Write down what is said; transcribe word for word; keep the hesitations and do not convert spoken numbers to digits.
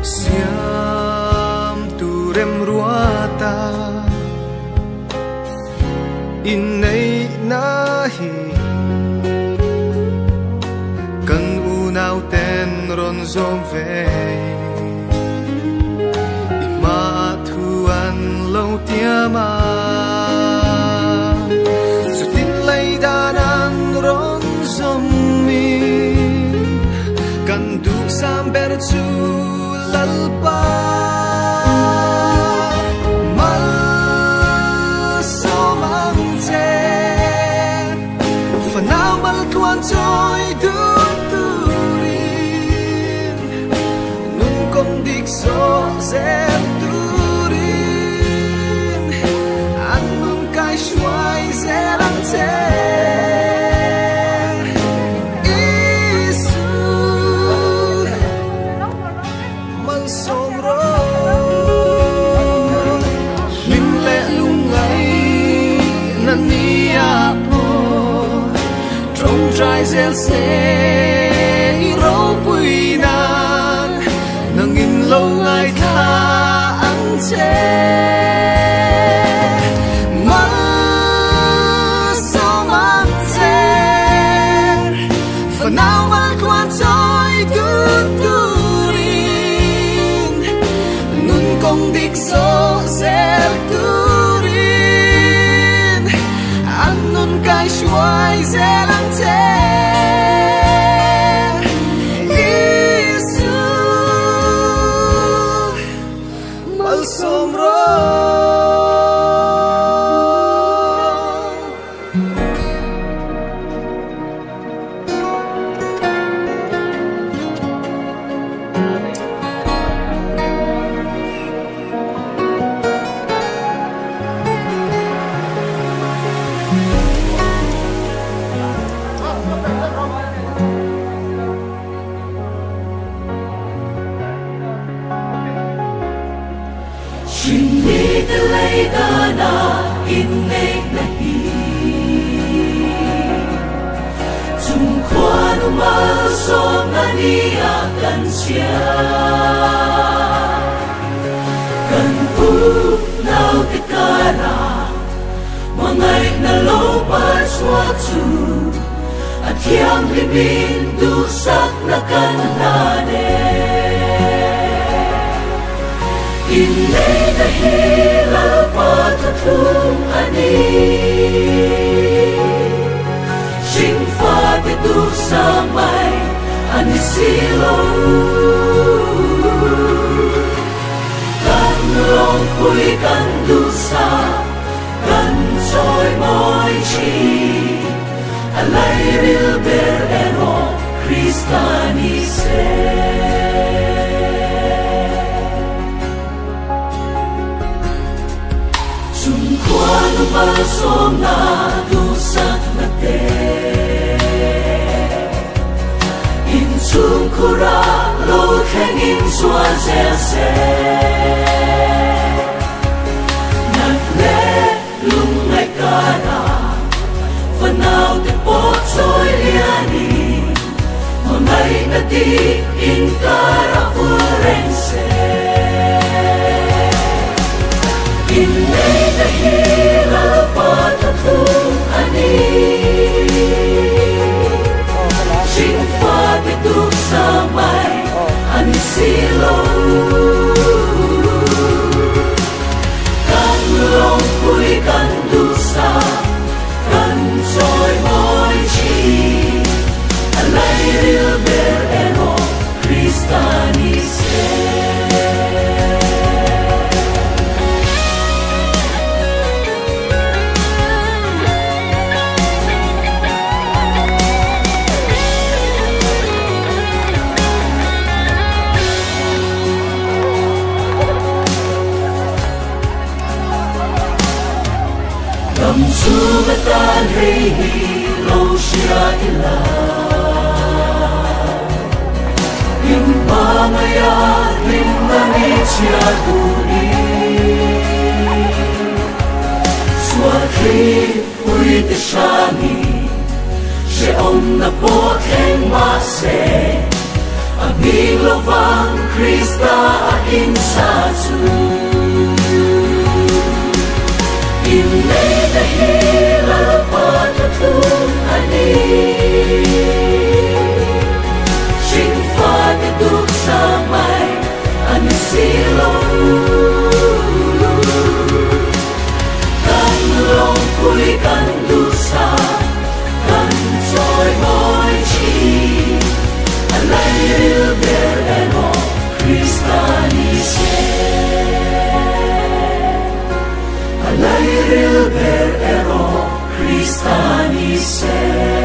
siam tu rem ruata in nei na hi kan u nau ten ron zom ve i ma thuan lo tia ma su tin lai danan ron zom mi kan du sam ber chu lalpa trôi tương turin nung công địch gió dẹp turin ăn nung cay xoay dễ lắng thế Isu mang sông rồi lim lệ lung ngay năn nia trai dễ sẽ rau bụi nan nâng in lâu ngày tha ăn chê mà sao mang chê phần nào mà quan trôi tu turin nun công địch gió dễ turin ăn nun cay xoay dễ lắng thế na po keng mase, aming lovang Krista in sa chu in lei na hi la pa tu tu ani sing fa te du sa mai ani silo kan long pui kan du sa kan soi moi chi alai il ber eno Christani se alai il ber eno Christani se